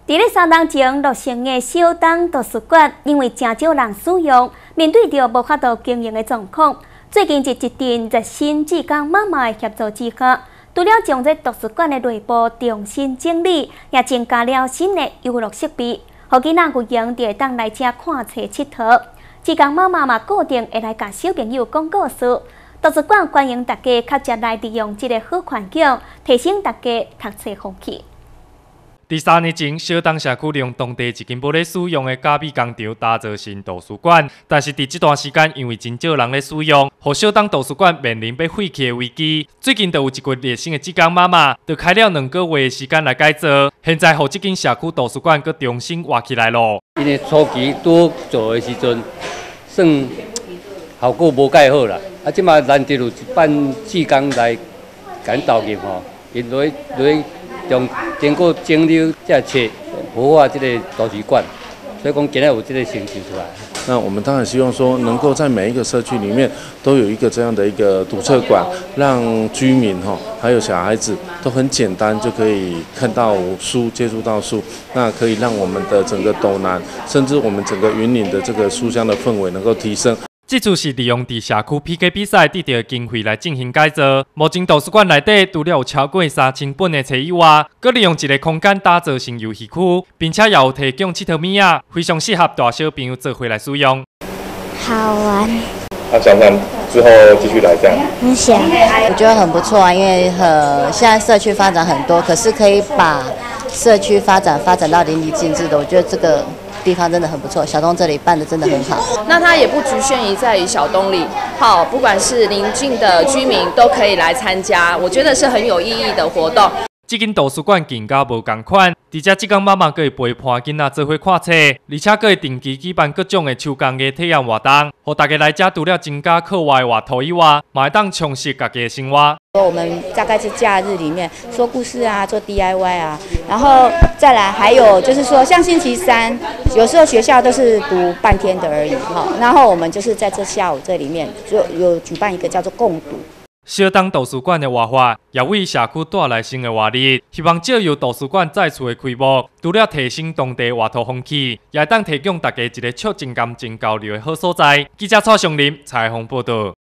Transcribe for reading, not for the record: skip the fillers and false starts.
伫咧3年前落成的小东图书馆，因为真少人使用，面对着无法度经营的状况，最近一阵热心志工妈妈的协助之下，除了将这图书馆的内部重新整理，也增加了新的游乐设备，互囡仔有闲就会当来这看册佚佗。志工妈妈嘛固定会来甲小朋友讲故事。图书馆欢迎大家较接来利用这个好环境，提升大家读册风气。 伫3年前，小东社区利用当地一间无咧使用的咖啡工厂打造新图书馆，但是伫这段时间，因为真少人咧使用，互小东图书馆面临被废弃的危机。最近，就有一群热心的志工妈妈，就开了2个月的时间来改造，现在互这间社区图书馆佮重新活起来咯。 因为初期拄做的时阵，算效果无介好啦。即马难得有一班志工来赶导入吼，因落经过整理才找活化这个图书馆，所以讲今日有这个成就出来。 那我们当然希望说，能够在每一个社区里面都有一个这样的一个读册馆，让居民还有小孩子都很简单就可以看到书、接触到书，那可以让我们的整个斗南，甚至我们整个云林的这个书香的氛围能够提升。 这次是利用伫社区 PK 比赛得到的经费来进行改造。目前图书馆内底除了有超过3000本的册以外，佮利用一个空间打造成游戏区，并且也有提供佚佗物仔，非常适合大小朋友做回来使用。 好玩。 想不想之后继续来这样？ 很想。我觉得很不错啊，因为现在社区发展很多，可是可以把社区发展到淋漓尽致的，我觉得这个地方真的很不错，小东这里办的真的很好。 那它也不局限于在于小东里，好，不管是邻近的居民都可以来参加，我觉得是很有意义的活动。 这间图书馆更加无同款，而且志工妈妈佫会陪伴囡仔做伙看册，而且佫会定期举办各种的手工艺体验活动，互大家来这除了增加课外活动以外，嘛会当充实家己的生活。 我们大概是假日里面说故事啊，做 DIY 啊，然后再来还有就是说，像星期三，有时候学校都是读半天的而已哈，然后我们就是在这下午这里面就有举办一个叫做共读。 小东图书馆的活法也为社区带来新的活力，希望借由图书馆再次的开幕，除了提升当地活动风气，也当提供大家一个促情感、真交流的好所在。记者蔡尚林采访报道。